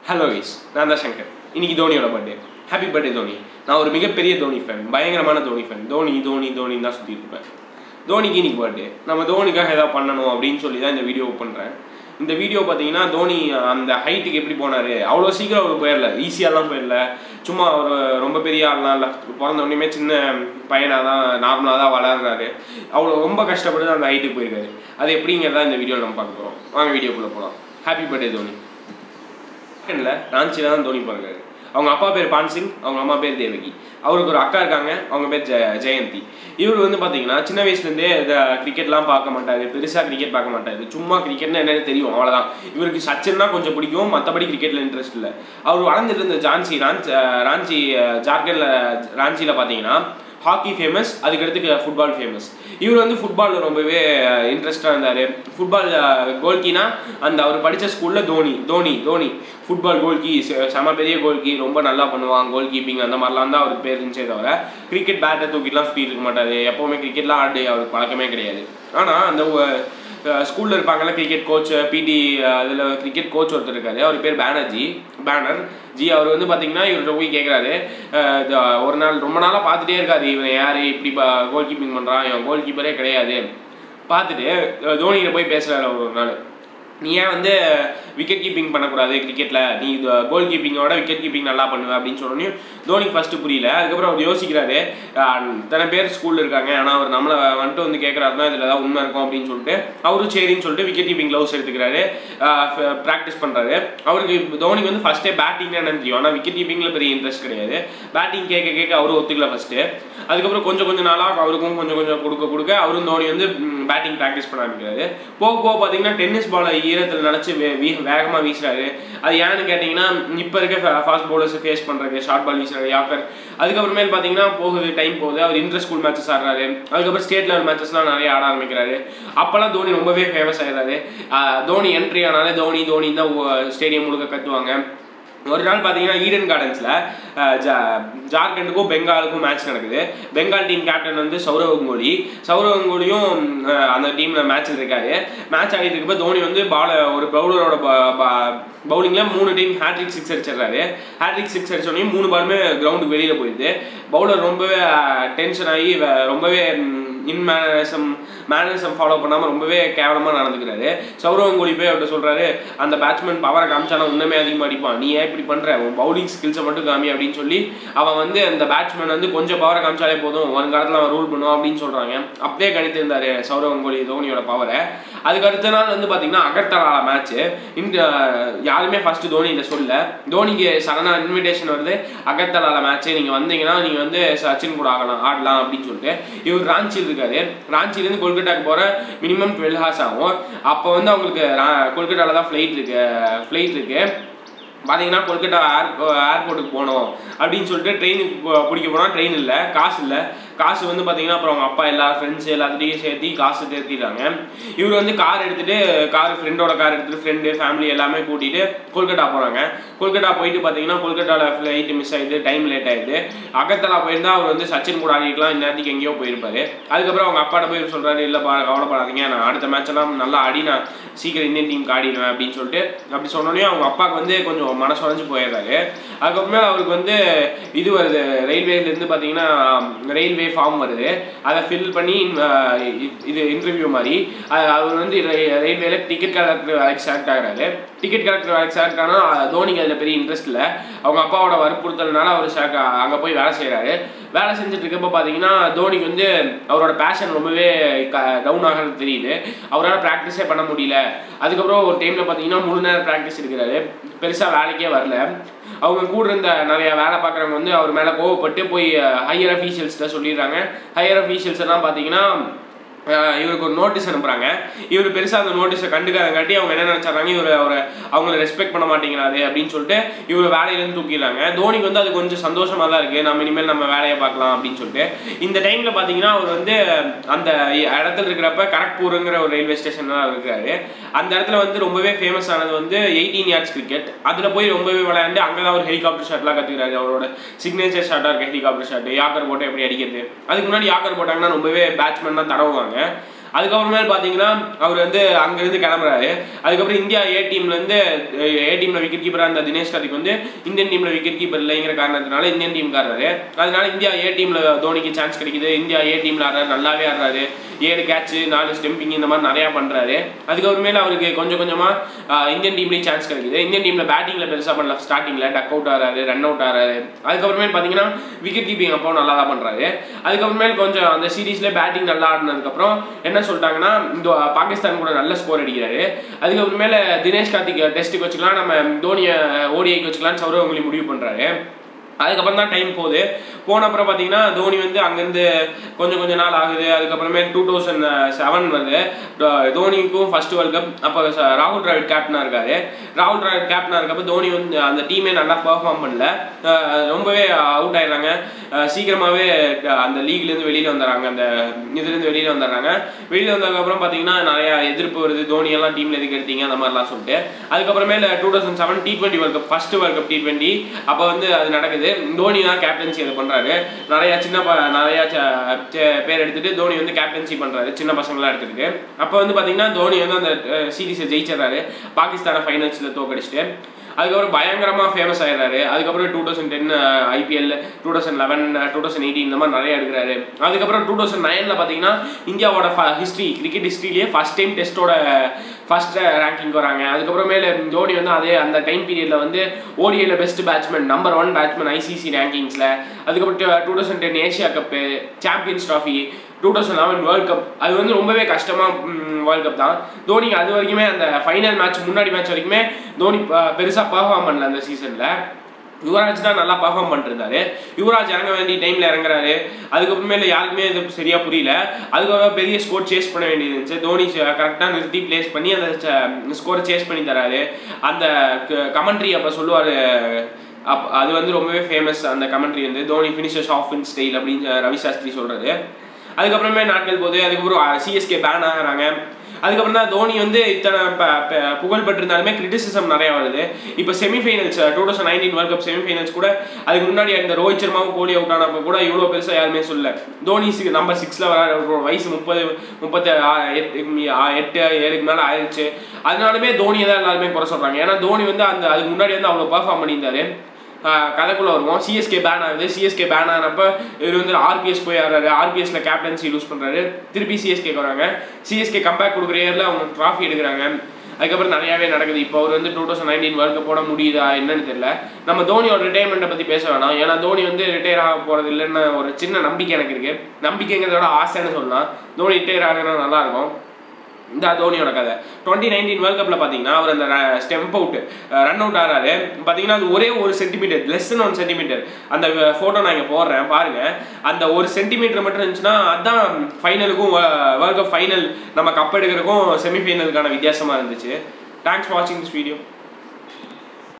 Hello guys, நான் தான் சங்கர். இன்னைக்கு தோனியோட பர்த்டே. Happy birthday Dhoni. நான் ஒரு மிகப்பெரிய தோனி ஃபேன், பயங்கரமான தோனி ஃபேன். தோனி தோனி தோனின்னு தான் சுற்றிட்டு இருப்பேன். தோனிக்கு இன்னைக்கு பர்த்டே. நம்ம தோனிக்காக ஏதாவது பண்ணணும் அப்படின்னு சொல்லி தான் இந்த வீடியோ பண்ணுறேன். இந்த வீடியோ பார்த்தீங்கன்னா தோனி அந்த ஹைட்டுக்கு எப்படி போனார், அவ்வளோ சீக்கிரம் அவர் போயிடல, ஈஸியாலாம் போயிடல. சும்மா அவர் ரொம்ப பெரிய ஆள்லாம் இல்லை, பிறந்த உடனே சின்ன பையனாக தான் நார்மலாக தான் வளர்றாரு. அவ்வளோ ரொம்ப கஷ்டப்பட்டு அந்த ஹைட்டுக்கு போயிருக்காரு. அது எப்படிங்கிறதா இந்த வீடியோவில் நம்ம பார்க்க போகிறோம். வாங்க வீடியோக்குள்ளே போகலாம். Happy birthday Dhoni. செகண்டில் ராஞ்சியில் தான் தோனி பிறகு. அவங்க அப்பா பேர் பான்சிங், அவங்க அம்மா பேர் தேவகி. அவருக்கு ஒரு அக்கா இருக்காங்க, அவங்க பேர் ஜெயந்தி. இவர் வந்து பார்த்தீங்கன்னா சின்ன வயசுலேருந்தே கிரிக்கெட்லாம் பார்க்க மாட்டார், பெருசாக கிரிக்கெட் பார்க்க மாட்டார். சும்மா கிரிக்கெட்னா என்னென்னு தெரியும், அவ்வளோதான். இவருக்கு சச்சின்னா கொஞ்சம் பிடிக்கும், மற்றபடி கிரிக்கெட்டில் இன்ட்ரெஸ்ட் இல்லை. அவர் வளர்ந்துட்டு இருந்த ராஞ்சி ஜார்க்கண்டில் ராஞ்சியில் பார்த்தீங்கன்னா ஹாக்கி ஃபேமஸ், அதுக்கடுத்து ஃபுட்பால் ஃபேமஸ். இவர் வந்து ஃபுட்பாலில் ரொம்பவே இன்ட்ரெஸ்டாக இருந்தார். ஃபுட்பால் கோல்கினா அந்த அவர் படித்த ஸ்கூலில் தோனி ஃபுட்பால் கோல்கி, செம பெரிய கோல்கி, ரொம்ப நல்லா பண்ணுவான், கோல் கீப்பிங் அந்த மாதிரிலாம் தான் அவருக்கு பேர் இருந்துச்சே தவிர கிரிக்கெட் பேட்டை தூக்கிட்டுலாம் சுற்றிட்டு இருக்க மாட்டார். எப்போவுமே கிரிக்கெட்லாம் ஆடி அவருக்கு பழக்கமே கிடையாது. ஆனால் அந்த ஸ்கூலில் இருப்பாங்கல்ல கிரிக்கெட் கோச், பிடி, அதில் கிரிக்கெட் கோச் ஒருத்தர் இருக்காரு, அவர் பேர் பேனர் ஜி. அவர் வந்து பார்த்தீங்கன்னா இவர்கிட்ட போய் கேட்குறாரு. ஒரு நாள் ரொம்ப நாளாக பார்த்துட்டே இருக்காரு, இவன் யார் இப்படி கோல் கீப்பிங் பண்ணுறான், இவன் கோல் கீப்பரே கிடையாது. பார்த்துட்டு தோனிகிட்ட போய் பேசுகிறாரு ஒரு நாள், நீ ஏன் வந்து விக்கெட் கீப்பிங் பண்ணக்கூடாது கிரிக்கெட்டில், நீ கோல் கீப்பிங்கோட விக்கெட் கீப்பிங் நல்லா பண்ணுவேன் அப்படின்னு சொன்னோன்னே தோனிக்கு ஃபஸ்ட்டு புரியல. அதுக்கப்புறம் அவர் யோசிக்கிறாரு, இத்தனை பேர் ஸ்கூலில் இருக்காங்க, ஆனால் அவர் நம்மளை வந்துட்டு வந்து கேட்குறாருன்னா இதில் ஏதாவது உண்மை இருக்கும் அப்படின்னு சொல்லிட்டு அவரும் சரின்னு சொல்லிட்டு விக்கெட் கீப்பிங் க்ளவுஸ் எடுத்துக்கிறாரு, ப்ராக்டிஸ் பண்ணுறாரு. அவருக்கு தோனிக்கு வந்து ஃபஸ்ட்டே பேட்டிங்னா என்னன்னு தெரியும், ஆனால் விக்கெட் கீப்பிங்கில் பெரிய இன்ட்ரெஸ்ட் கிடையாது. பேட்டிங் கேட்க அவரும் ஒத்துக்கல ஃபஸ்ட்டு. அதுக்கப்புறம் கொஞ்சம் நாளாக அவருக்கும் கொஞ்சம் கொடுக்க அவரும் தோனி வந்து பேட்டிங் ப்ராக்டிஸ் பண்ண ஆரம்பிக்கிறாரு. போக பார்த்தீங்கன்னா டென்னிஸ் பாலை ஈரத்தில் நினச்சி வேகமாக வீசுறாரு. அது ஏன்னு கேட்டிங்கன்னா இப்போ இருக்க ஃபாஸ்ட் பவுலர்ஸ் ஃபேஸ் பண்ணுறாரு, ஷார்ட் பால் வீசுறாரு, யாக்கர். அதுக்கப்புறமேல் பார்த்தீங்கன்னா டைம் போகுது, அவர் இன்டர் ஸ்கூல் மேட்சஸ் ஆடுறாரு. அதுக்கப்புறம் ஸ்டேட் லெவல் மேட்சஸ்லாம் நிறைய ஆட ஆரம்பிக்கிறாரு. அப்போல்லாம் தோனி ரொம்பவே ஃபேமஸ் ஆகிடுறாரு. தோனி என்ட்ரி ஆனாலே தோனி தான் ஸ்டேடியம் முழுக்க கத்துவாங்க. ஒரு நாள் பார்த்தீங்கன்னா ஈடன் கார்டன்ஸில் ஜார்க்கண்டுக்கும் பெங்காலுக்கும் மேட்ச் நடக்குது. பெங்கால் டீம் கேப்டன் வந்து சௌரவ் கங்குலியும் அந்த டீமில் மேட்ச்சில் இருக்காரு. மேட்ச் ஆடிட்டு இருக்கப்போ தோனி வந்து ஒரு பவுலரோட பவுலிங்கில் 3 டைம் ஹேட்ரிக் 6 அடிச்சிடுறாரு. ஹேட்ரிக் 6 அடிச்சோடனே 3 பாலுமே கிரவுண்டுக்கு வெளியில் போயிடுது. பவுலர் ரொம்பவே டென்ஷன் ஆகி ரொம்பவே மேனரிசம் ஃபாலோ பண்ணாமல் ரொம்பவே கேவலமாக நடந்துக்கிறாரு. சௌரவ் கங்குலி போய் அவர்கிட்ட சொல்கிறாரு, அந்த பேட்ஸ்மேன் பவரை காமிச்சானா இன்னுமே அதிகமாக அடிப்பான், நீ ஏன் இப்படி பண்ணுற, உன் பவுலிங் ஸ்கில்ஸை மட்டும் காமி அப்படின்னு சொல்லி அவன் வந்து அந்த பேட்ஸ்மேன் வந்து கொஞ்சம் பவரை காமிச்சாலே போதும், வருங்காலத்தில் அவன் ரூல் பண்ணுவான் அப்படின்னு சொல்கிறாங்க. அப்படியே கணித்திருந்தார் சௌரவ் கங்குலி தோனியோட பவரை. அதுக்கு அடுத்த நாள் வந்து பார்த்தீங்கன்னா அகர்தலால மேட்ச்சு. யாருமே ஃபஸ்ட்டு தோனிகிட்ட சொல்ல, தோனிக்கு சடனாக இன்விடேஷன் வருது, அகர்தலால மேட்ச்சு நீங்கள் வந்தீங்கன்னா நீங்கள் வந்து சச்சின் கூட ஆடலாம் அப்படின்னு சொல்லிட்டு. இவர் ராஞ்சியில் இருக்காரு. ராஞ்சிலேருந்து கொல்கட்டாக்கு போகிற மினிமம் 12 ஹார்ஸ் ஆகும். அப்போ வந்து அவங்களுக்கு கொல்கட்டாவில் தான் ஃப்ளைட் இருக்கு. பார்த்தீங்கன்னா கொல்கட்டா ஏர்போர்ட்டுக்கு போகணும் அப்படின்னு சொல்லிட்டு ட்ரெயினுக்கு பிடிக்க போனால் ட்ரெயின் இல்லை, காசு வந்து பார்த்தீங்கன்னா அப்புறம் அவங்க அப்பா எல்லா ஃப்ரெண்ட்ஸ் எல்லாத்தையும் சேர்த்து காசு தேர்த்திடுறாங்க. இவர் வந்து ஃப்ரெண்டோட கார் எடுத்துகிட்டு ஃப்ரெண்டு ஃபேமிலி எல்லாமே கூட்டிகிட்டு கொல்கட்டா போகிறாங்க. கொல்கட்டா போயிட்டு பார்த்தீங்கன்னா கொல்கட்டாவில் ஃப்ளைட்டு மிஸ் ஆகிடுது, டைம் லேட் ஆகிடுது. அகர்தலா போயிருந்தால் அவர் வந்து சச்சின் கூட ஆடிக்கலாம், இந்நேரத்துக்கு எங்கேயோ போயிருப்பார். அதுக்கப்புறம் அவங்க அப்பாட்ட போய் சொல்கிறாரு, இல்லைப்பா கவலைப்படாதீங்க, நான் அடுத்த மேட்செல்லாம் நல்லா ஆடி நான் சீக்கிரம் இந்தியன் டீமுக்கு ஆடிடுவேன் அப்படின்னு சொல்லிட்டு. அப்படி சொன்னோன்னே அவங்க அப்பாவுக்கு வந்து கொஞ்சம் மனசு உடஞ்சு போயிடுறாரு. அதுக்கப்புறமே அவருக்கு வந்து இது வருது, ரயில்வேலேருந்து பார்த்தீங்கன்னா ரயில்வே ஃபார்ம் வருது, அதை ஃபில் பண்ணி இது இன்டர்வியூ மாதிரி அவர் வந்து ரயில்வேல டிக்கெட் கலெக்டர் வேலைக்கு செலக்ட் ஆகிறாரு. டிக்கெட் கலெக்டர் வேலைக்கு செலக்ட் ஆனால் தோனிக்கு அதில் பெரிய இன்ட்ரெஸ்ட் இல்லை. அவங்க அப்பாவோட வற்புறுத்தல்னால அவர் அங்கே போய் வேலை செய்கிறாரு. வேலை செஞ்சுட்டு இருக்கப்போ பார்த்தீங்கன்னா தோனிக்கு வந்து அவரோட பேஷன் ரொம்பவே டவுன் ஆகிறது தெரியுது. அவரால் ப்ராக்டிஸே பண்ண முடியல. அதுக்கப்புறம் ஒரு டைமில் பார்த்தீங்கன்னா முழு நேரம் ப்ராக்டிஸ் எடுக்கிறாரு, பெருசாக வேலைக்கே வரல. அவங்க கூட இருந்த நிறைய வேலை பார்க்குறவங்க வந்து அவர் மேலே கோவப்பட்டு போய் ஹையர் அஃபீஷியல்ஸ்கிட்ட சொல்லிடுறாங்க. ஹையர் அஃபீஷியல்ஸ் எல்லாம் பார்த்தீங்கன்னா இவருக்கு ஒரு நோட்டீஸ் அனுப்புகிறாங்க. இவர் பெருசாக அந்த நோட்டீஸை கண்டுக்காதங்காட்டி அவங்க என்ன நினச்சாங்க, அவங்கள ரெஸ்பெக்ட் பண்ண மாட்டேங்கிறாரு அப்படின்னு சொல்லிட்டு இவர் வேலையிலேருந்து தூக்கிடுறாங்க. தோனிக்கு வந்து அது கொஞ்சம் சந்தோஷமாக தான் இருக்குது, இனிமேல் நம்ம வேலையை பார்க்கலாம் அப்படின்னு சொல்லிட்டு. இந்த டைமில் பார்த்தீங்கன்னா அவர் வந்து அந்த இடத்துல இருக்கிறப்ப கரக்பூருங்கிற ஒரு ரயில்வே ஸ்டேஷன்லாம் இருக்கிறாரு. அந்த இடத்துல வந்து ரொம்பவே ஃபேமஸ் ஆனது வந்து 18 yards கிரிக்கெட். அதில் போய் ரொம்பவே விளையாண்டு அங்கே தான் அவர் ஹெலிகாப்டர் ஷாட்லாம் கற்றுக்கிறாரு. அவரோட சிக்னேச்சர் ஷாட்டாக இருக்குது ஹெலிகாப்டர் ஷாட்டு. யாக்கர் போட்டால் எப்படி அடிக்கிறது, அதுக்கு முன்னாடி யாக்கர் போட்டாங்கன்னா ரொம்பவே பேட்ஸ்மேன் தான் தடவுவாங்க. அதுக்கப்புறமே பார்த்தீங்கன்னா அவர் வந்து அங்கேருந்து கிளம்புறாரு. அதுக்கப்புறம் இந்தியா ஏ டீமில் விக்கெட் கீப்பராக இருந்த தினேஷ் கார்த்திக் வந்து இந்தியன் டீமில் விக்கெட் கீப்பர் இல்லைங்கிற காரணத்தினால இந்தியன் டீம் ஆடுறாரு. அதனால இந்தியா ஏ டீமில் தோனிக்கு சான்ஸ் கிடைக்குது. இந்தியா ஏ டீமில் ஆடுறாரு, நல்லாவே ஆடுறாரு. 7 கேட்ச் 4 ஸ்டெம்பிங் இந்த மாதிரி நிறையா பண்ணுறாரு. அதுக்கப்புறமேல அவருக்கு கொஞ்சம் கொஞ்சமாக இந்தியன் டீம்லேயும் சான்ஸ் கிடைக்குது. இந்தியன் டீமில் பேட்டிங்கில் பெருசாக பண்ணல, ஸ்டார்டிங்கில் டக் அவுட் ஆகிறாரு, ரன் அவுட் ஆகிறாரு. அதுக்கப்புறமேல் பார்த்தீங்கன்னா விக்கெட் கீப்பிங் அப்போ நல்லா தான் பண்ணுறாரு. அதுக்கப்புறமேல் கொஞ்சம் அந்த சீரீஸில் பேட்டிங் நல்லா ஆடினதுக்கப்புறம் என்ன சொல்லிட்டாங்கன்னா இந்த பாகிஸ்தான் கூட நல்ல ஸ்கோர் அடிக்கிறாரு. அதுக்கப்புறமேல தினேஷ் கார்த்திக் டெஸ்ட்டுக்கு வச்சுக்கலாம், நம்ம தோனியை ஓடிஐக்கு வச்சுக்கலான்னு சௌரவ் கங்குலி முடிவு பண்ணுறாரு. அதுக்கப்புறம் தான் டைம் போன அப்புறம் பார்த்தீங்கன்னா தோனி வந்து அங்கேருந்து கொஞ்சம் நாள் ஆகுது. அதுக்கப்புறமே 2007 வருது, தோனிக்கும் ஃபர்ஸ்ட் வேர்ல்ட் கப். அப்போ ராகுல் டிராவிட் கேப்டனாக இருக்காரு. ராகுல் டிராவிட் கேப்டனாக இருக்கப்போ தோனி வந்து அந்த டீமே நல்லா பெர்ஃபார்ம் பண்ணல, ரொம்பவே அவுட் ஆயிடுறாங்க. சீக்கிரமாகவே அந்த லீக்லேருந்து வெளியில் வந்துடுறாங்க, அந்த இதுலேருந்து வெளியில் வந்துடுறாங்க. வெளியில் வந்ததுக்கப்புறம் பார்த்தீங்கன்னா நிறையா எதிர்ப்பு வருது, தோனியெல்லாம் டீமில் எதுக்கு எடுத்தீங்க அந்த மாதிரிலாம் சொல்லிட்டு. அதுக்கப்புறமேல 2007 T20 world cup, first world cup T20, அப்போ வந்து அது நடக்குது. தோனி தான் கேப்டன்சி அது பண்ணுறாரு. நிறையா பேர் எடுத்துகிட்டு தோனி வந்து கேப்டன்சி பண்ணுறாரு, சின்ன பசங்களாம் எடுத்துக்கிட்டு. அப்போ வந்து பார்த்தீங்கன்னா தோனி வந்து அந்த சீரீஸை ஜெயிச்சிடறாரு, பாகிஸ்தானை ஃபைனல்ஸில் தோக்கடிச்சிட்டு. அதுக்கப்புறம் பயங்கரமாக ஃபேமஸ் ஆகிடுறாரு. அதுக்கப்புறம் 2010 IPL, 2011, 2018 இந்த மாதிரி நிறைய எடுக்கிறாரு. அதுக்கப்புறம் 2009 பார்த்தீங்கன்னா இந்தியாவோட கிரிக்கெட் ஹிஸ்ட்ரியிலேயே ஃபர்ஸ்ட் டைம் டெஸ்ட்டோட ஃபர்ஸ்ட் ரேங்கிங் வராங்க. அதுக்கப்புறமேல தோனி வந்து அந்த டைம் பீரியடில் வந்து ஓடிஐல best batsman, number 1 batsman ICC ரேங்கிங்ஸில். அதுக்கப்புறம் 2010 Asia cup, champions trophy, 2011 world cup. அது வந்து ரொம்பவே கஷ்டமாக வேர்ல்ட் கப் தான். தோனி அது வரைக்குமே அந்த ஃபைனல் மேட்ச் முன்னாடி மேட்ச் வரைக்குமே தோனி பெருசாக பர்ஃபார்ம் பண்ணல அந்த சீசனில். யுவராஜ் தான் நல்லா பர்ஃபார்ம் பண்ணிருந்தாரு. யுவராஜ் இறங்க வேண்டிய டைமில் இறங்குறாரு. அதுக்கப்புறமேல யாருக்குமே இது சரியாக புரியல. அதுக்கப்புறம் பெரிய ஸ்கோர் சேஸ் பண்ண வேண்டியது இருந்துச்சு. தோனி கரெக்டாக நிறுத்தி பிளேஸ் பண்ணி அந்த ஸ்கோரை சேஸ் பண்ணி தராரு. அந்த கமெண்ட்ரி அப்போ சொல்லுவார், அது வந்து ரொம்பவே ஃபேமஸ். அந்த கமெண்ட்ரி வந்து Dhoni finishes off in style அப்படின்னு ரவி சாஸ்திரி சொல்கிறது. அதுக்கப்புறமே நாட்கள் போகுது. அதுக்கப்புறம் CSK பேன் ஆகிறாங்க. அதுக்கப்புறம் தான் தோனி வந்து இத்தனை புகழ் பெற்றிருந்தாலுமே கிரிட்டிசிசம் நிறையா வருது. இப்போ செமிஃபைனல்ஸ் 2019 வேர்ல்ட் கப் செமிஃபைனல்ஸ் கூட அதுக்கு முன்னாடி அந்த ரோஹித் சர்மாவும் கோலி அவுட் ஆனப்போ கூட இவ்வளோ பெருசாக யாருமே சொல்லல. தோனி நம்பர் 6ல் வர வயசு 38-7 மேலே ஆயிடுச்சு. அதனாலுமே தோனியை தான் எல்லாருமே குறை சொல்கிறாங்க. ஏன்னா தோனி வந்து அதுக்கு முன்னாடி வந்து அவ்வளோ பர்ஃபார்ம் பண்ணியிருந்தாரு. கதைக்குள்ளே வருவோம். CSK பேன் ஆகுது. CSK பேன் ஆனப்போ இவர் வந்து RPS போய் ஆடுறாரு. RPSல கேப்டன்சி லூஸ் பண்ணுறாரு. திருப்பி CSK வராங்க. CSK கம்பேக் கொடுக்குற இயரில் அவங்க ட்ராஃபி எடுக்கிறாங்க. அதுக்கப்புறம் நிறையாவே நடக்குது. இப்போ அவர் வந்து 2019 வேர்ல்ட் கப் போட முடியுதா என்னன்னு தெரியல. நம்ம தோனியோட ரிட்டையர்மெண்ட்டை பற்றி பேச வேணாம். ஏன்னா தோனி வந்து ரிட்டையர் ஆக போகிறது இல்லைன்னு ஒரு சின்ன நம்பிக்கை எனக்கு இருக்குது. நம்பிக்கைங்கிறதோட ஆசைன்னு சொல்லலாம். தோனி ரிட்டையர் ஆகுனா நல்லாயிருக்கும். இந்த தோனியோட கதை 2019 வேர்ல்ட் கப்பில் பார்த்தீங்கன்னா அவர் அந்த ஸ்டெம்ப் அவுட் ரன் அவுட் ஆகிறாரு. பார்த்தீங்கன்னா அது ஒரே 1 சென்டிமீட்டர், லெஸ் தென் 1 சென்டிமீட்டர். அந்த ஃபோட்டோ நான் இங்கே போடுறேன் பாருங்கள். அந்த 1 சென்டிமீட்டர் மட்டும் இருந்துச்சுன்னா அதுதான் ஃபைனலுக்கும் வேர்ல்ட் கப் ஃபைனல் நம்ம கப் எடுக்கிறதுக்கும் செமிஃபைனலுக்கான வித்தியாசமாக இருந்துச்சு. தேங்க்ஸ் ஃபார் வாட்சிங் திஸ் வீடியோ.